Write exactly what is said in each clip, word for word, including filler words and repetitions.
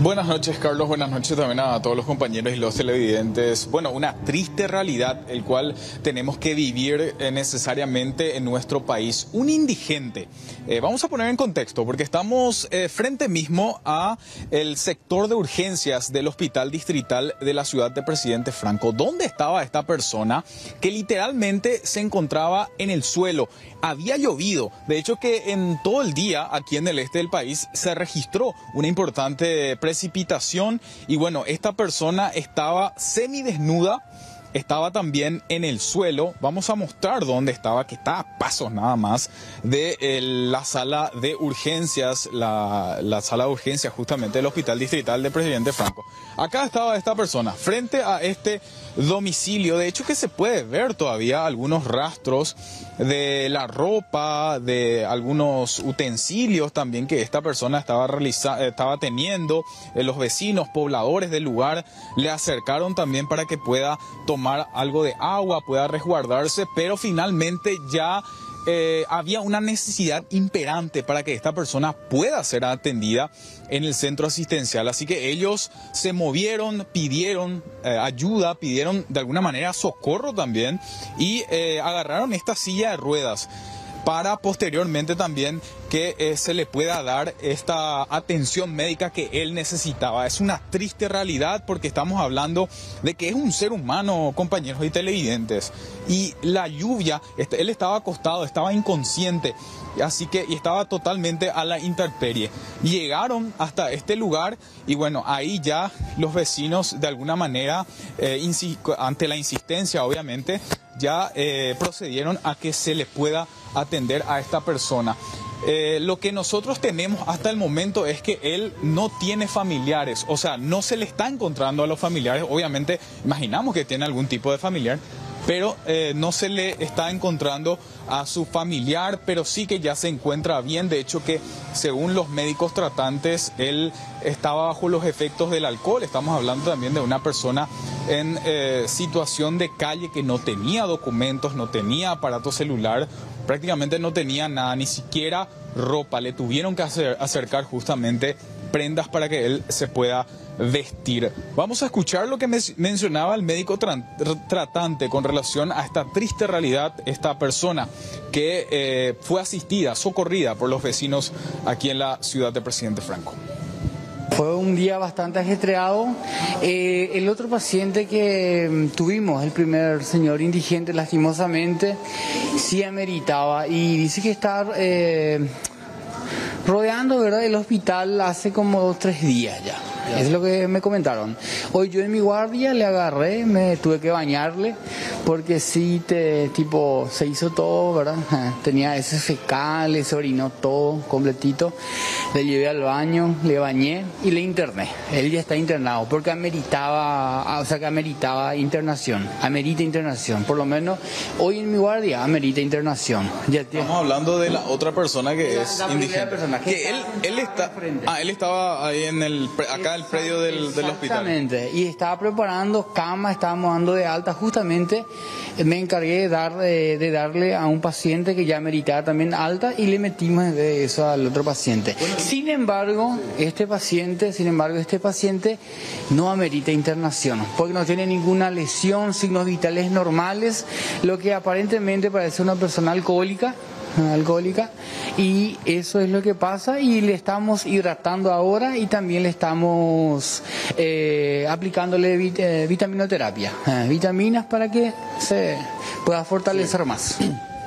Buenas noches, Carlos. Buenas noches también a todos los compañeros y los televidentes. Bueno, una triste realidad el cual tenemos que vivir eh, necesariamente en nuestro país. Un indigente. Eh, vamos a poner en contexto porque estamos eh, frente mismo a el sector de urgencias del Hospital Distrital de la ciudad de Presidente Franco. ¿Dónde estaba esta persona que literalmente se encontraba en el suelo? Había llovido. De hecho que en todo el día aquí en el este del país se registró una importante precipitación y bueno, esta persona estaba semidesnuda, estaba también en el suelo. Vamos a mostrar dónde estaba, que está a pasos nada más de eh, la sala de urgencias, la, la sala de urgencias justamente del Hospital Distrital de Presidente Franco. Acá estaba esta persona frente a este domicilio. De hecho que se puede ver todavía algunos rastros de la ropa, de algunos utensilios también que esta persona estaba realizando, estaba teniendo. Eh, los vecinos, pobladores del lugar le acercaron también para que pueda tomar algo de agua, pueda resguardarse, pero finalmente ya Eh, había una necesidad imperante para que esta persona pueda ser atendida en el centro asistencial. Así que ellos se movieron, pidieron eh, ayuda, pidieron de alguna manera socorro también y eh, agarraron esta silla de ruedas para posteriormente también que eh, se le pueda dar esta atención médica que él necesitaba. Es una triste realidad porque estamos hablando de que es un ser humano, compañeros y televidentes, y la lluvia, este, él estaba acostado, estaba inconsciente, así que y estaba totalmente a la intemperie. Llegaron hasta este lugar y bueno, ahí ya los vecinos de alguna manera, eh, ante la insistencia obviamente, ya eh, procedieron a que se le pueda atender a esta persona. Eh, lo que nosotros tenemos hasta el momento es que él no tiene familiares, o sea, no se le está encontrando a los familiares. Obviamente imaginamos que tiene algún tipo de familiar, pero eh, no se le está encontrando a su familiar, pero sí que ya se encuentra bien. De hecho que según los médicos tratantes, él estaba bajo los efectos del alcohol. Estamos hablando también de una persona en eh, situación de calle que no tenía documentos, no tenía aparato celular, prácticamente no tenía nada, ni siquiera ropa. Le tuvieron que hacer, acercar justamente prendas para que él se pueda vestir. Vamos a escuchar lo que me mencionaba el médico tra tratante con relación a esta triste realidad, esta persona que eh, fue asistida, socorrida por los vecinos aquí en la ciudad de Presidente Franco. Fue un día bastante ajetreado. Eh, el otro paciente que tuvimos, el primer señor indigente, lastimosamente, sí ameritaba y dice que está eh, rodeando, ¿verdad?, el hospital hace como dos, tres días ya. Es lo que me comentaron. Hoy yo en mi guardia le agarré, me tuve que bañarle, porque sí, te, tipo, se hizo todo, ¿verdad? Tenía heces fecales, se orinó todo completito. Le llevé al baño, le bañé y le interné. Él ya está internado, porque ameritaba, o sea que ameritaba internación, amerita internación. Por lo menos hoy en mi guardia amerita internación. Ya Estamos hablando de la otra persona que la, es la indigente. Persona que, que él, él está, ah, él estaba ahí en el, acá el predio del, del hospital. Exactamente, y estaba preparando cama, estábamos dando de alta. Justamente me encargué de, dar, de, de darle a un paciente que ya meritaba también alta y le metimos de eso al otro paciente. Sin embargo, este paciente, sin embargo, este paciente no amerita internación, porque no tiene ninguna lesión, signos vitales normales, lo que aparentemente parece una persona alcohólica. alcohólica y eso es lo que pasa, y le estamos hidratando ahora y también le estamos eh, aplicándole vit eh, vitaminoterapia, eh, vitaminas para que se pueda fortalecer sí. más.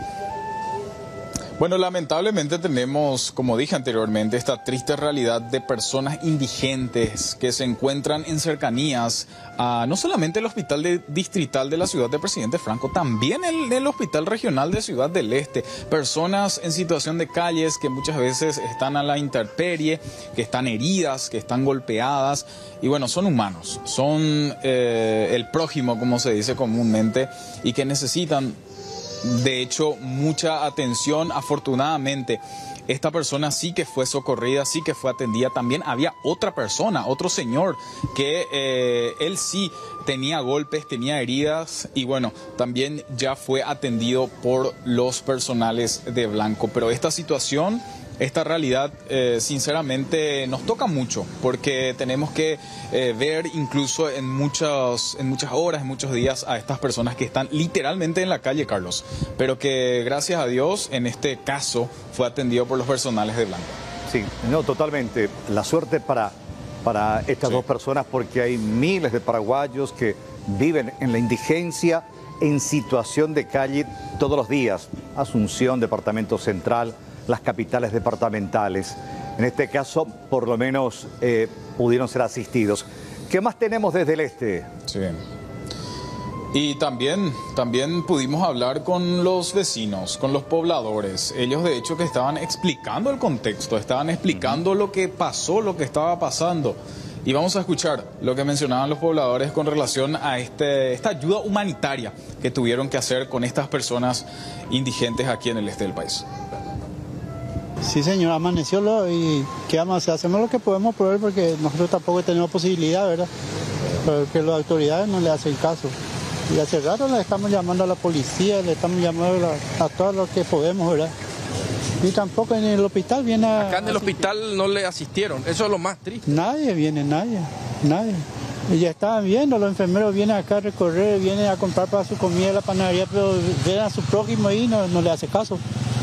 Bueno, lamentablemente tenemos, como dije anteriormente, esta triste realidad de personas indigentes que se encuentran en cercanías a no solamente el Hospital de, Distrital de la ciudad de Presidente Franco, también el, el Hospital Regional de Ciudad del Este. Personas en situación de calles que muchas veces están a la intemperie, que están heridas, que están golpeadas. Y bueno, son humanos, son eh, el prójimo, como se dice comúnmente, y que necesitan de hecho mucha atención. Afortunadamente esta persona sí que fue socorrida, sí que fue atendida. También había otra persona, otro señor que eh, él sí tenía golpes, tenía heridas y bueno, también ya fue atendido por los personales de blanco. Pero esta situación esta realidad eh, sinceramente nos toca mucho, porque tenemos que eh, ver incluso en muchas, en muchas horas, en muchos días a estas personas que están literalmente en la calle, Carlos, pero que gracias a Dios en este caso fue atendido por los personales de Blanco. Sí, no, totalmente. La suerte para, para estas sí. dos personas, porque hay miles de paraguayos que viven en la indigencia, en situación de calle todos los días. Asunción, Departamento Central, las capitales departamentales. En este caso, por lo menos, eh, pudieron ser asistidos. ¿Qué más tenemos desde el este? Sí. Y también, también pudimos hablar con los vecinos, con los pobladores. Ellos de hecho que estaban explicando el contexto, estaban explicando uh-huh. lo que pasó, lo que estaba pasando. Y vamos a escuchar lo que mencionaban los pobladores con relación a este, esta ayuda humanitaria que tuvieron que hacer con estas personas indigentes aquí en el este del país. Sí, señor, amaneció lo, y ¿qué vamos a hacer? Hacemos lo que podemos por él, porque nosotros tampoco tenemos posibilidad, ¿verdad? Porque las autoridades no le hacen caso. Y hace rato le estamos llamando a la policía, le estamos llamando a, a todos los que podemos, ¿verdad? Y tampoco en el hospital viene a... Acá en el hospital no le asistieron, eso es lo más triste. Nadie viene, nadie, nadie. Y ya estaban viendo, los enfermeros vienen acá a recorrer, vienen a comprar para su comida a la panadería, pero ven a su prójimo ahí y no, no le hace caso.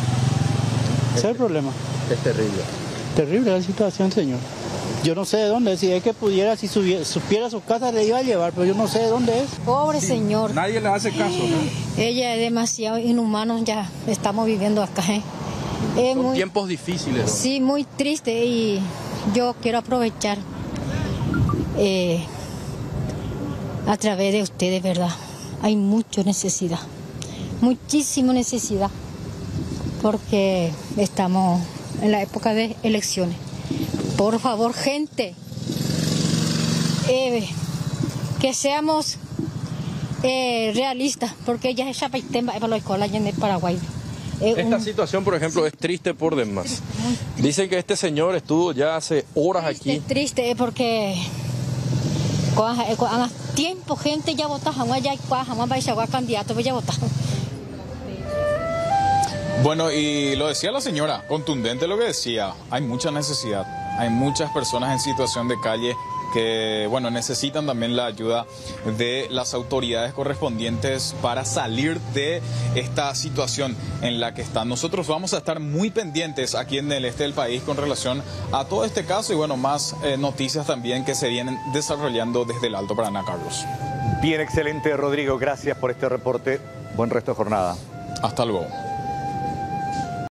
Ese es el problema. Es terrible. Terrible la situación, señor. Yo no sé de dónde, si es que pudiera, si subiera, supiera su casa le iba a llevar, pero yo no sé de dónde es. Pobre sí, señor. Nadie le hace caso, ¿no? Ella es demasiado inhumano, ya estamos viviendo acá. ¿eh? Es Son muy, tiempos difíciles, ¿no? Sí, muy triste, y yo quiero aprovechar eh, a través de ustedes, ¿verdad? Hay mucha necesidad, muchísima necesidad, porque estamos en la época de elecciones. Por favor, gente, eh, que seamos eh, realistas, porque ya es Chapaitemba, para la escuela en el Paraguay. Eh, Esta un... situación, por ejemplo, sí. es triste por demás. Dicen que este señor estuvo ya hace horas triste, aquí. Triste, eh, porque con, con tiempo gente ya votaba, ya jamás va a ser candidato, ya votaba. Bueno, y lo decía la señora, contundente lo que decía, hay mucha necesidad, hay muchas personas en situación de calle que, bueno, necesitan también la ayuda de las autoridades correspondientes para salir de esta situación en la que están. Nosotros vamos a estar muy pendientes aquí en el este del país con relación a todo este caso y, bueno, más eh, noticias también que se vienen desarrollando desde el Alto Paraná, Carlos. Bien, excelente, Rodrigo, gracias por este reporte. Buen resto de jornada. Hasta luego.